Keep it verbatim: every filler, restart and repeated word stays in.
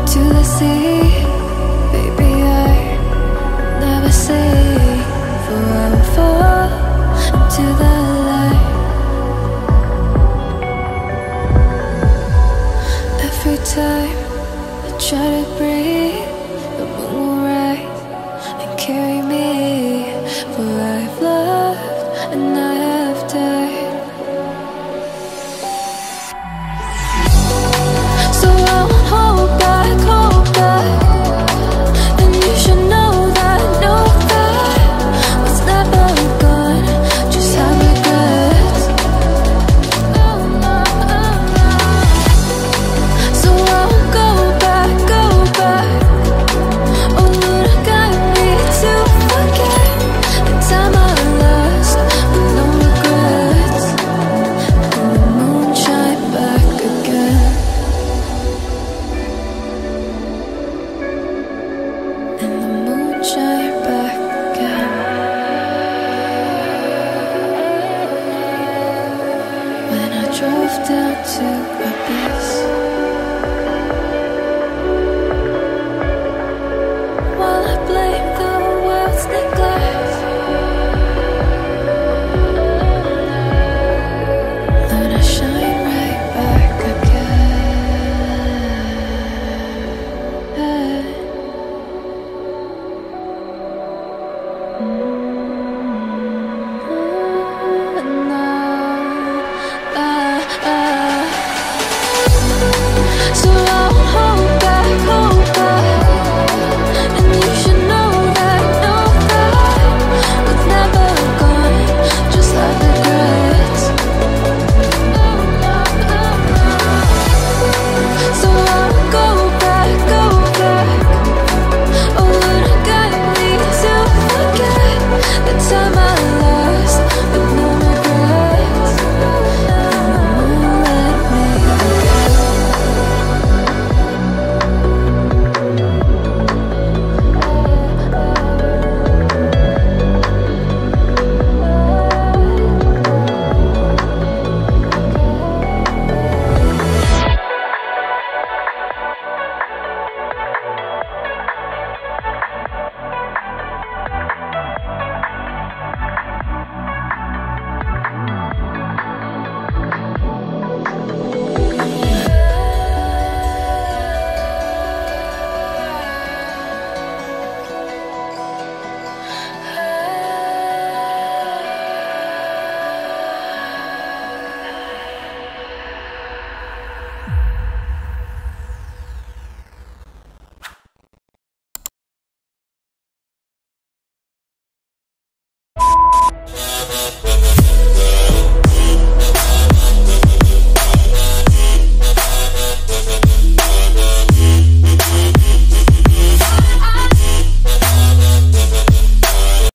into the sea. Baby, I never say, for I will fall into the light. Every time I try to breathe, the moon will rise and carry me. For I've loved and I have died. So I won't hold back, hold back. And you should know that, know that what's never gone just have regrets. So I won't go back, go back. Oh Lord, I got me to forget the time I lost with no regrets. And the moon shine back again. And the moon shine back again. When I drove down to Abyss.